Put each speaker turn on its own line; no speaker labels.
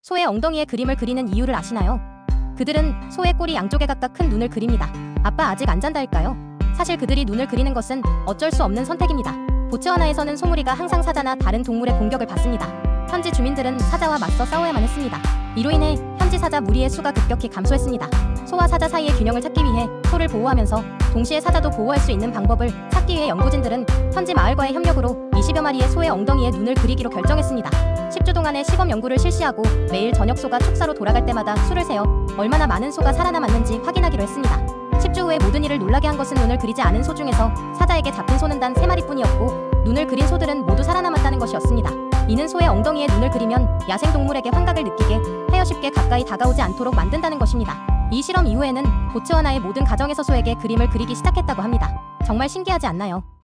소의 엉덩이에 그림을 그리는 이유를 아시나요? 그들은 소의 꼬리 양쪽에 각각 큰 눈을 그립니다. 아빠 아직 안 잔다일까요? 사실 그들이 눈을 그리는 것은 어쩔 수 없는 선택입니다. 보츠와나에서는 소무리가 항상 사자나 다른 동물의 공격을 받습니다. 현지 주민들은 사자와 맞서 싸워야만 했습니다. 이로 인해 현지 사자 무리의 수가 급격히 감소했습니다. 소와 사자 사이의 균형을 찾기 위해 소를 보호하면서 동시에 사자도 보호할 수 있는 방법을 찾기 위해 연구진들은 현지 마을과의 협력으로 20여 마리의 소의 엉덩이에 눈을 그리기로 결정했습니다. 10주 동안의 시범 연구를 실시하고 매일 저녁 소가 축사로 돌아갈 때마다 수를 세어 얼마나 많은 소가 살아남았는지 확인하기로 했습니다. 10주 후에 모든 이를 놀라게 한 것은 눈을 그리지 않은 소 중에서 사자에게 잡힌 소는 단 3마리뿐이었고 눈을 그린 소들은 모두 살아남았다는 것이었습니다. 이는 소의 엉덩이에 눈을 그리면 야생동물에게 환각을 느끼게 하여 쉽게 가까이 다가오지 않도록 만든다는 것입니다. 이 실험 이후에는 보츠와나의 모든 가정에서 소에게 그림을 그리기 시작했다고 합니다. 정말 신기하지 않나요?